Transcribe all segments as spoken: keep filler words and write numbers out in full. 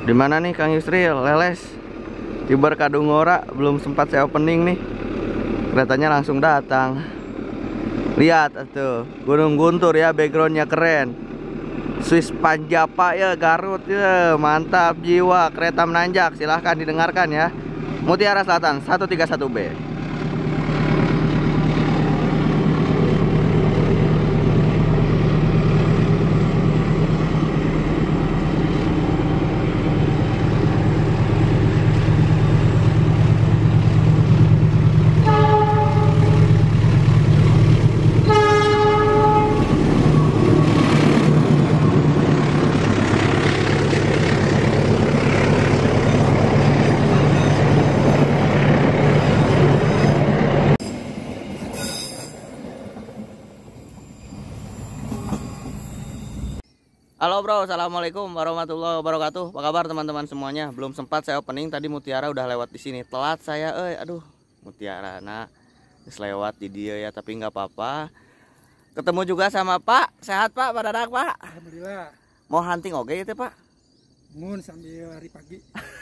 Dimana nih Kang Yusril, Leles Tiber Kadungora, belum sempat saya opening nih. Keretanya langsung datang. Lihat tuh, Gunung Guntur ya, backgroundnya keren. Swiss Panjapa ya, Garut ya, mantap jiwa. Kereta menanjak, silahkan didengarkan ya. Mutiara Selatan seratus tiga puluh satu B. Halo bro, assalamualaikum warahmatullahi wabarakatuh. Apa kabar teman-teman semuanya? Belum sempat saya opening, tadi Mutiara udah lewat di sini. Telat saya, eh, aduh, Mutiara, nah, lewat di dia ya, tapi nggak apa-apa. Ketemu juga sama Pak, sehat Pak, Pak Dadak Pak. Alhamdulillah. Mau hunting oke itu Pak? Mun sambil hari pagi.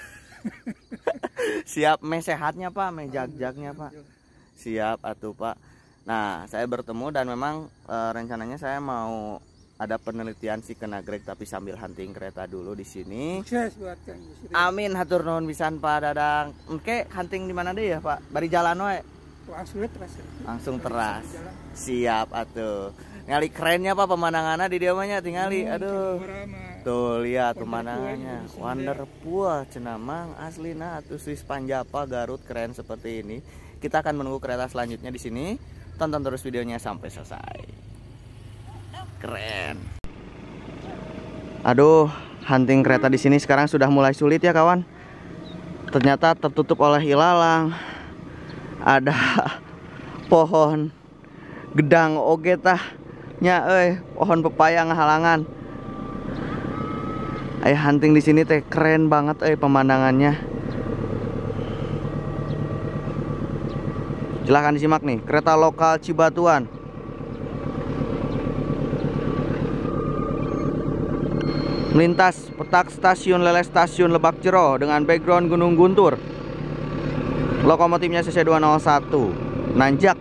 Siap, meh sehatnya Pak, meh jag-jagnya Pak. Siap atuh Pak. Nah, saya bertemu dan memang e, rencananya saya mau ada penelitian si ke Nagreg tapi sambil hunting kereta dulu di sini. Sukses buat Kang Yusril. Amin, hatur nuhun pisan Pak Dadang. Oke, hunting di mana deh ya Pak? Bari jalan we. Langsung teras. Langsung teras. Siap atuh. Ngali kerennya Pak pemandangannya di dia mah nya tingali. Aduh. Tuh lihat pemandangannya. Wonderful cenah mang aslina atuh Swiss Panjapa Garut keren seperti ini. Kita akan menunggu kereta selanjutnya di sini. Tonton terus videonya sampai selesai. Keren. Aduh, hunting kereta di sini sekarang sudah mulai sulit ya kawan. Ternyata tertutup oleh ilalang. Ada pohon gedang oge tah nya euy, pohon pepaya ngahalangan. Aya hunting di sini teh keren banget euy pemandangannya. Silahkan disimak nih, kereta lokal Cibatuan. Melintas petak stasiun Leles stasiun Lebak Jero dengan background Gunung Guntur. Lokomotifnya C C dua nol satu. Nanjak.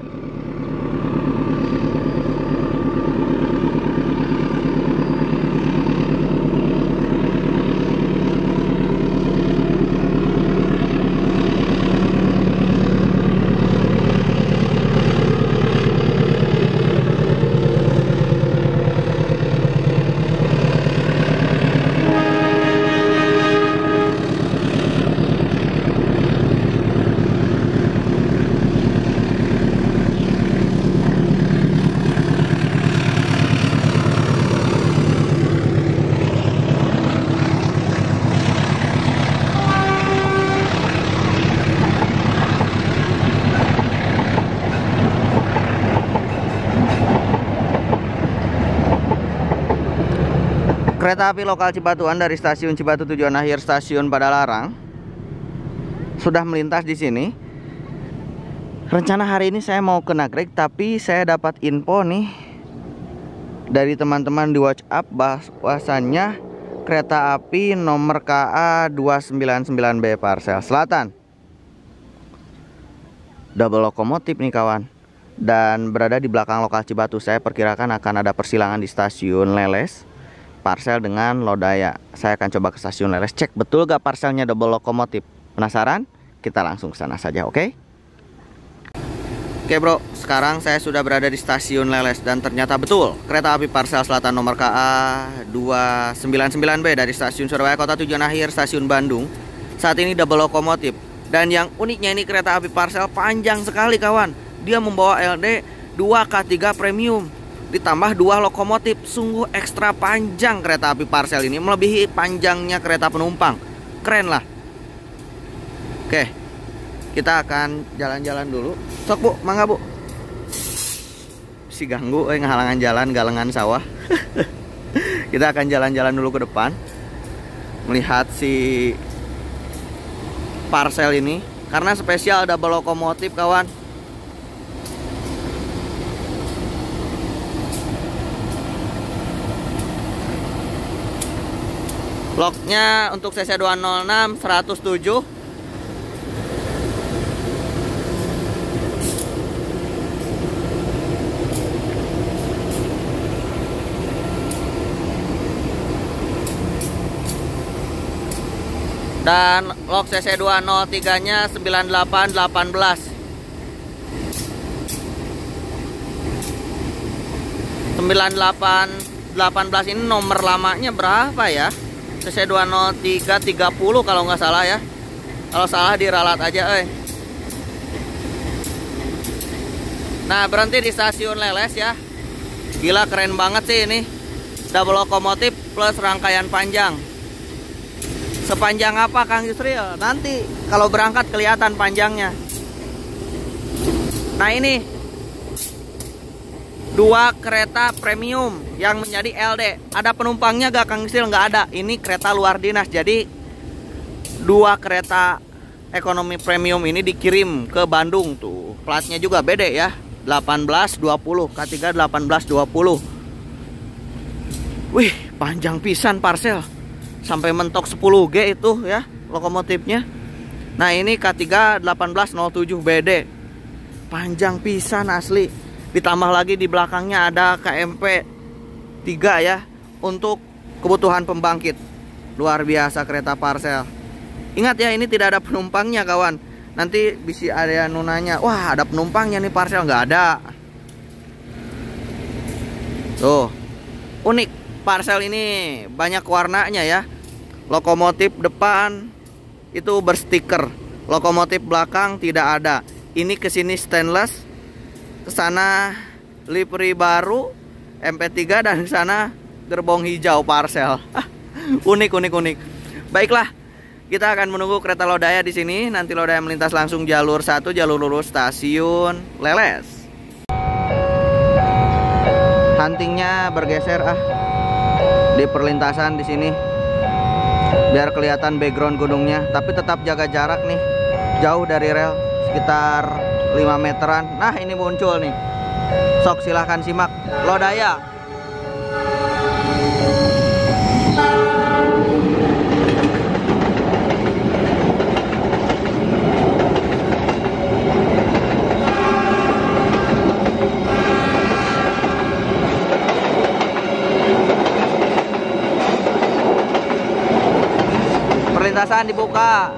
Kereta api lokal Cibatuan dari stasiun Cibatu tujuan akhir stasiun Padalarang sudah melintas di sini. Rencana hari ini saya mau ke Nagreg, tapi saya dapat info nih dari teman-teman di WhatsApp bahwasannya kereta api nomor K A dua sembilan sembilan B Parsel Selatan double lokomotif nih kawan, dan berada di belakang lokal Cibatu. Saya perkirakan akan ada persilangan di stasiun Leles Parsel dengan Lodaya. Saya akan coba ke stasiun Leles, cek betul gak parselnya double lokomotif. Penasaran? Kita langsung ke sana saja, oke? Okay? Oke bro, sekarang saya sudah berada di stasiun Leles dan ternyata betul kereta api Parsel Selatan nomor K A dua sembilan sembilan B dari stasiun Surabaya Kota tujuan akhir stasiun Bandung saat ini double lokomotif. Dan yang uniknya ini kereta api Parsel panjang sekali kawan. Dia membawa L D dua K tiga premium ditambah dua lokomotif. Sungguh ekstra panjang kereta api Parsel ini, melebihi panjangnya kereta penumpang. Keren lah. Oke, kita akan jalan-jalan dulu. Sok bu, mangga bu. Si ganggu eh ngahalangan jalan, galengan sawah. Kita akan jalan-jalan dulu ke depan, melihat si Parsel ini karena spesial double lokomotif kawan. Loknya untuk C C dua nol enam seratus tujuh. Dan lok C C dua nol tiga nya sembilan delapan satu delapan. sembilan delapan delapan belas ini nomor lamanya berapa ya? C C dua nol tiga tiga puluh kalau nggak salah ya. Kalau salah diralat aja, eh. Nah, berhenti di stasiun Leles ya. Gila, keren banget sih ini. Double lokomotif plus rangkaian panjang. Sepanjang apa Kang Yusril? Nanti kalau berangkat kelihatan panjangnya. Nah, ini dua kereta premium yang menjadi L D. Ada penumpangnya gak Kang Yusril? Nggak ada. Ini kereta luar dinas. Jadi dua kereta ekonomi premium ini dikirim ke Bandung tuh. Platnya juga beda ya. delapan belas dua puluh, K tiga delapan belas dua puluh. Wih, panjang pisan Parcel. Sampai mentok sepuluh G itu ya lokomotifnya. Nah, ini K tiga delapan belas nol tujuh B D. Panjang pisan asli. Ditambah lagi di belakangnya ada K M P tiga ya untuk kebutuhan pembangkit. Luar biasa kereta Parcel. Ingat ya, ini tidak ada penumpangnya kawan. Nanti bisa ada yang nanya, wah ada penumpangnya nih Parcel. Nggak ada. Tuh, unik Parcel ini, banyak warnanya ya. Lokomotif depan itu berstiker, lokomotif belakang tidak ada. Ini kesini stainless, kesana livery baru M P tiga, dan kesana gerbong hijau Parcel. Unik, unik, unik. Baiklah, kita akan menunggu kereta Lodaya di sini. Nanti Lodaya melintas langsung jalur satu, jalur lurus stasiun Leles. Huntingnya bergeser ah di perlintasan di sini, biar kelihatan background gunungnya. Tapi tetap jaga jarak nih, jauh dari rel sekitar lima meteran. Nah, ini muncul nih. Sok silahkan simak Lodaya. Perlintasan dibuka.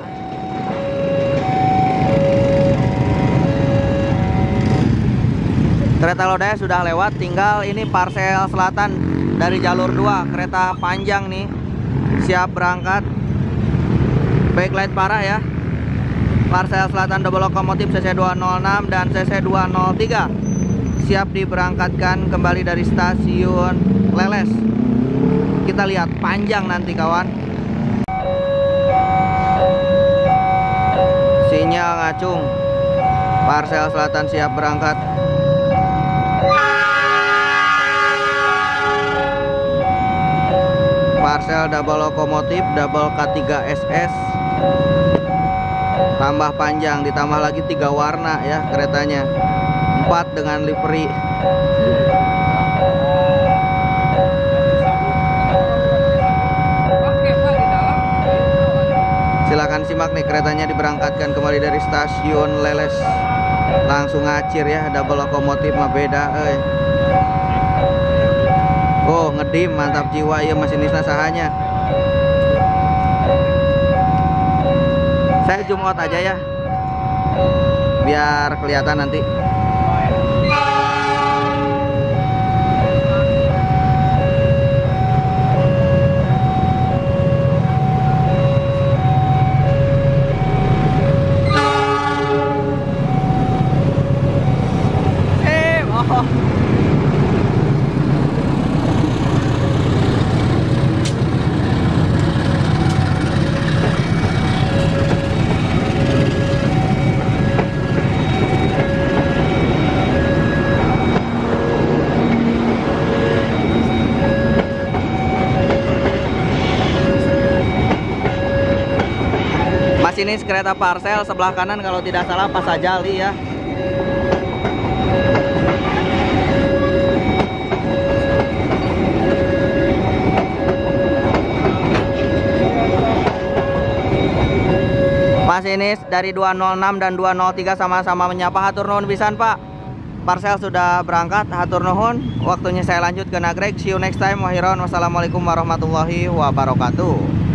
Kereta Lodaya sudah lewat, tinggal ini Parcel Selatan dari jalur dua, kereta panjang nih, siap berangkat. Backlight parah ya. Parcel Selatan double lokomotif C C dua nol enam dan C C dua nol tiga siap diberangkatkan kembali dari stasiun Leles. Kita lihat panjang nanti kawan. Sinyal ngacung. Parcel Selatan siap berangkat. Parcel double lokomotif, double K tiga S S. Tambah panjang, ditambah lagi tiga warna ya keretanya. Empat dengan livery. Silakan simak nih, keretanya diberangkatkan kembali dari stasiun Leles. Langsung ngacir ya, double lokomotif mah beda eh. Oh, ngedim, mantap jiwa ya masinisna sahanya. Saya zoom out aja ya, biar kelihatan nanti. Eh, oh. Masinis kereta Parcel sebelah kanan kalau tidak salah Pak Sajali ya. Masinis dari dua nol enam dan dua nol tiga sama-sama menyapa. Hatur nuhun pisan Pak. Parcel sudah berangkat. Hatur nuhun. Waktunya saya lanjut ke nagrek. See you next time. Wahiron. Wassalamualaikum warahmatullahi wabarakatuh.